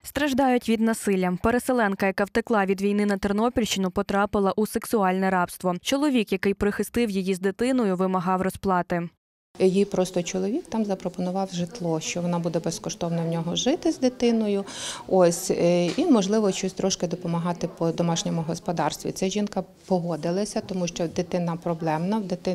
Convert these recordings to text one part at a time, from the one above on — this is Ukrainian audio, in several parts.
Страждають від насилля. Переселенка, яка втекла від війни на Тернопільщину, потрапила у сексуальне рабство. Чоловік, який прихистив її з дитиною, вимагав розплати. Їй просто чоловік там запропонував житло, що вона буде безкоштовно в нього жити з дитиною. І, можливо, щось трошки допомагати по домашньому господарстві. Ця жінка погодилася, тому що дитина проблемна,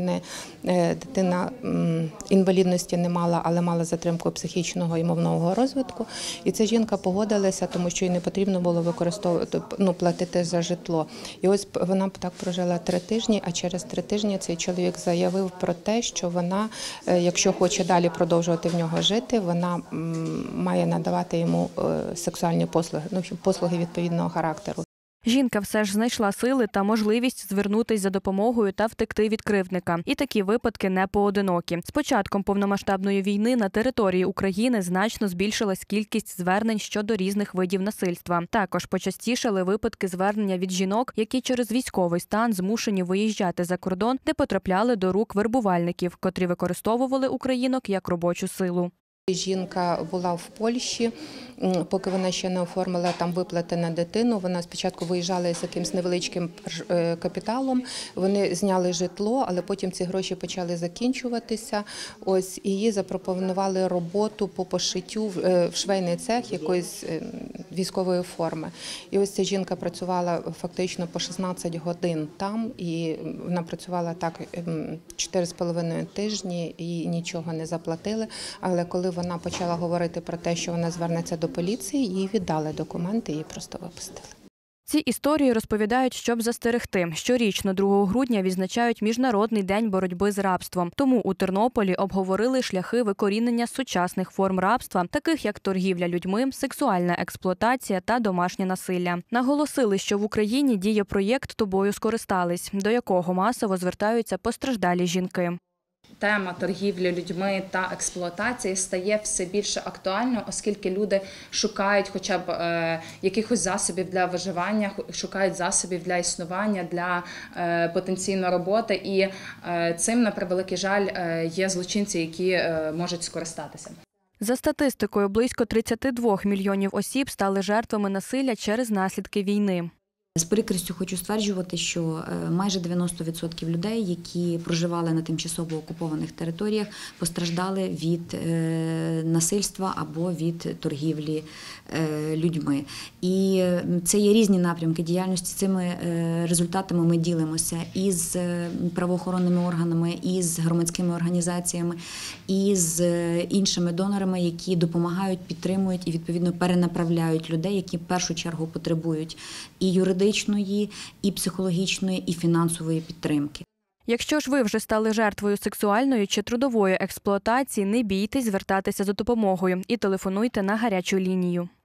дитина інвалідності не мала, але мала затримку психічного і мовного розвитку. І ця жінка погодилася, тому що їй не потрібно було платити за житло. І ось вона так прожила 3 тижні, а через 3 тижні цей чоловік заявив про те, що вона, якщо хоче далі продовжувати в нього жити, вона має надавати йому сексуальні послуги, послуги відповідного характеру. Жінка все ж знайшла сили та можливість звернутися за допомогою та втекти від кривдника. І такі випадки не поодинокі. З початком повномасштабної війни на території України значно збільшилась кількість звернень щодо різних видів насильства. Також почастішали випадки звернення від жінок, які через військовий стан змушені виїжджати за кордон, де потрапляли до рук вербувальників, котрі використовували українок як робочу силу. Жінка була в Польщі, поки вона ще не оформила там виплати на дитину. Вона спочатку виїжджала з якимось невеличким капіталом, вони зняли житло, але потім ці гроші почали закінчуватися. І їй запропонували роботу по пошиттю в швейний цех якоїсь військової форми. І ось ця жінка працювала фактично по 16 годин там, і вона працювала так 4,5 тижні, їй нічого не заплатили, але коли вона почала говорити про те, що вона звернеться до поліції, їй віддали документи, її просто випустили. Ці історії розповідають, щоб застерегти. Щорічно 2 грудня відзначають Міжнародний день боротьби з рабством. Тому у Тернополі обговорили шляхи викорінення сучасних форм рабства, таких як торгівля людьми, сексуальна експлуатація та домашнє насилля. Наголосили, що в Україні діє проєкт «Тобою скористались», до якого масово звертаються постраждалі жінки. Тема торгівлі людьми та експлуатації стає все більше актуальною, оскільки люди шукають хоча б якихось засобів для виживання, шукають засобів для існування, для потенційної роботи. І цим, на превеликий жаль, є злочинці, які можуть скористатися. За статистикою, близько 32 мільйонів осіб стали жертвами насилля через наслідки війни. З прикрістю хочу стверджувати, що майже 90% людей, які проживали на тимчасово окупованих територіях, постраждали від насильства або від торгівлі людьми. І це є різні напрямки діяльності. Цими результатами ми ділимося із правоохоронними органами, із громадськими організаціями, із іншими донорами, які допомагають, підтримують і, відповідно, перенаправляють людей, які в першу чергу потребують і юридичної, і психологічної, і фінансової підтримки. Якщо ж ви вже стали жертвою сексуальної чи трудової експлуатації, не бійтесь звертатися за допомогою і телефонуйте на гарячу лінію.